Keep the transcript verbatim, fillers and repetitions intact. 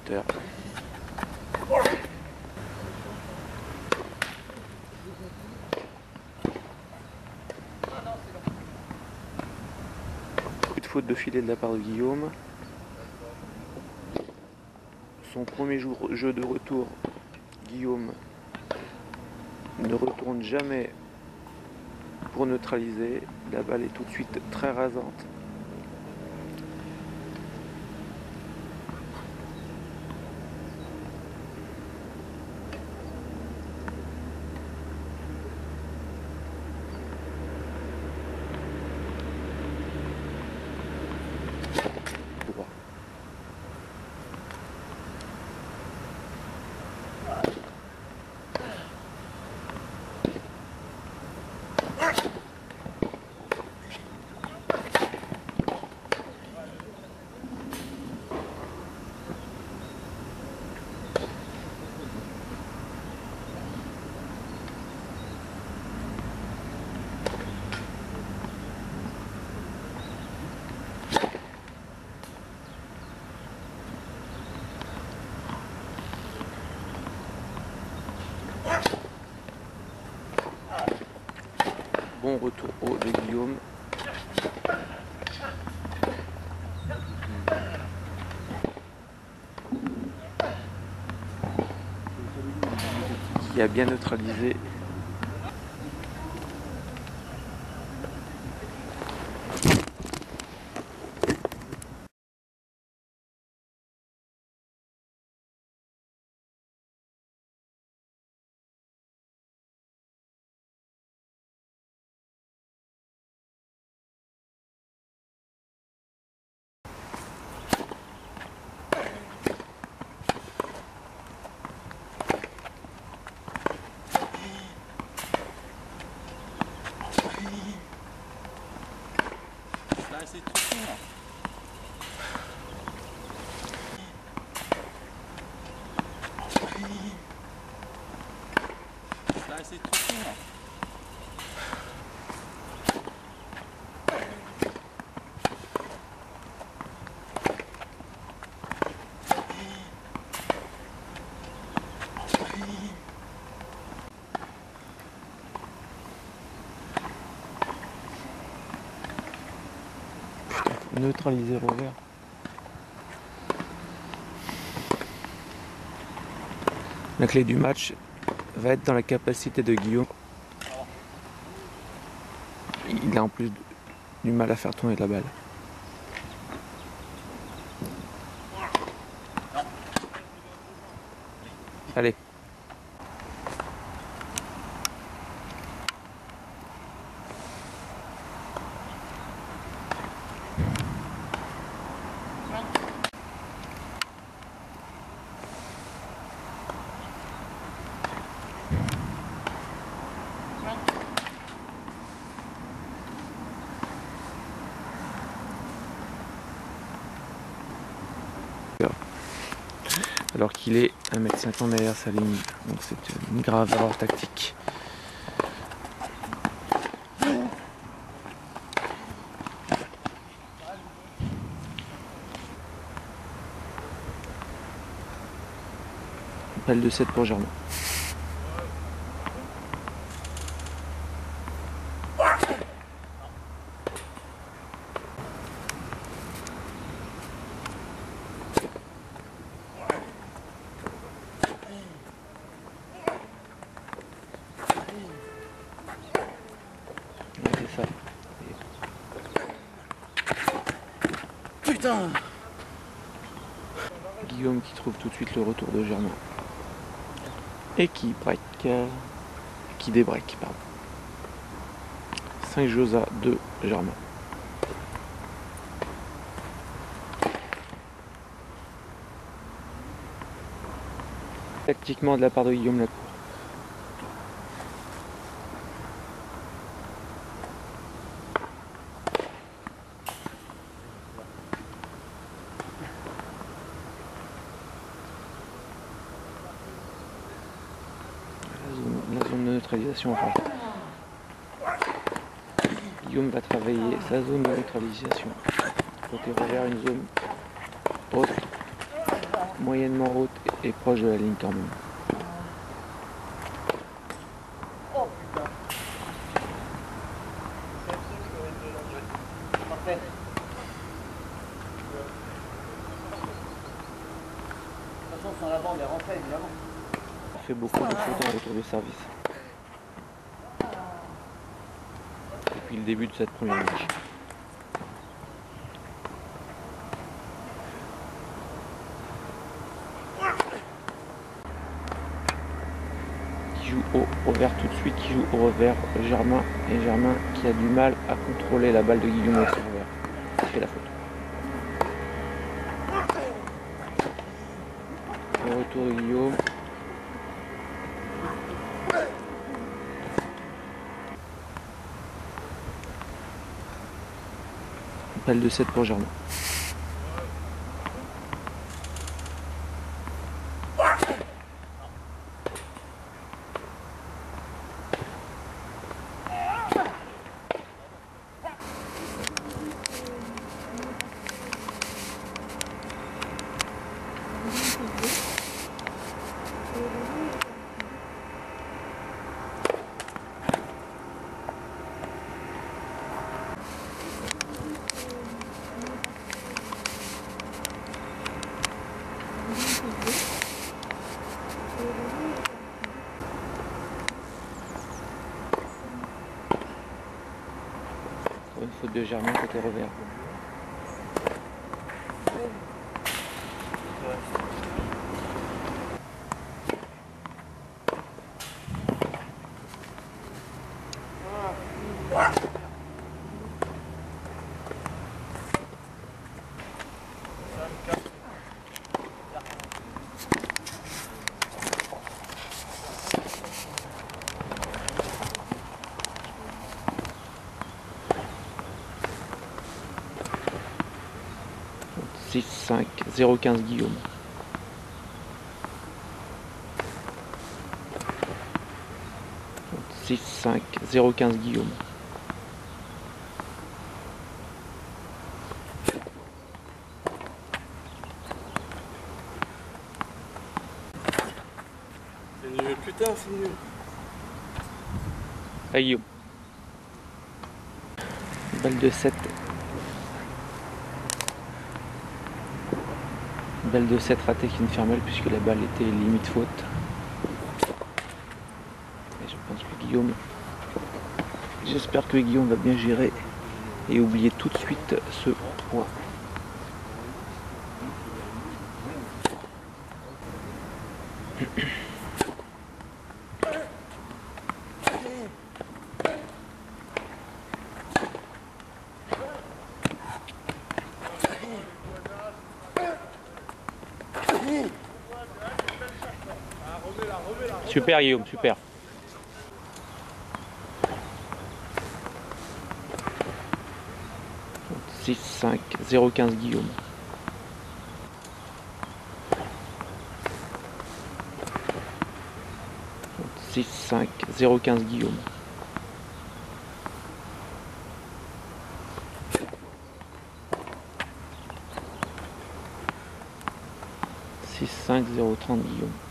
buteur. Coup de faute de filet de la part de Guillaume. Son premier jour, jeu de retour, Guillaume ne retourne jamais pour neutraliser. La balle est tout de suite très rasante. Droit. Bon retour haut de Guillaume. Qui a bien neutralisé. Là, c'est tout court. Là, c'est tout court. Neutraliser revers. La clé du match va être dans la capacité de Guillaume. Il a en plus du mal à faire tourner la balle. Allez. Alors qu'il est un mètre cinquante derrière sa ligne. Donc c'est une grave erreur tactique. Balle de sept pour Germain. Ouais, c'est ça. Putain! Guillaume qui trouve tout de suite le retour de Germain. Et qui break. Qui débreak, pardon. cinq Josa, deux Germain. Tactiquement de la part de Guillaume Lacour. La zone, la zone de neutralisation enfin. Guillaume va travailler sa zone de neutralisation. Côté revers, une zone haute. moyennement haute et proche de la ligne quand même. Oh putain. Parfait. De toute façon, sans la bande est rentrée évidemment. Il fait beaucoup de fautes en retour de service. Depuis le début de cette première match. Qui joue au revers tout de suite, qui joue au revers Germain, et Germain qui a du mal à contrôler la balle de Guillaume au revers. Il fait la faute. Le retour de Guillaume. Balle de sept pour Germain. Une faute de Germain côté revers. six cinq zéro quinze Guillaume. six cinq zéro quinze Guillaume. C'est nul, putain, c'est nul. À Guillaume. Balle de sept. Balle de sept ratée qui ne fermelle puisque la balle était limite faute. Et je pense que Guillaume, j'espère que Guillaume va bien gérer et oublier tout de suite ce point. Super Guillaume, super. six cinq zéro quinze Guillaume. six cinq zéro quinze Guillaume. six cinq zéro trente Guillaume.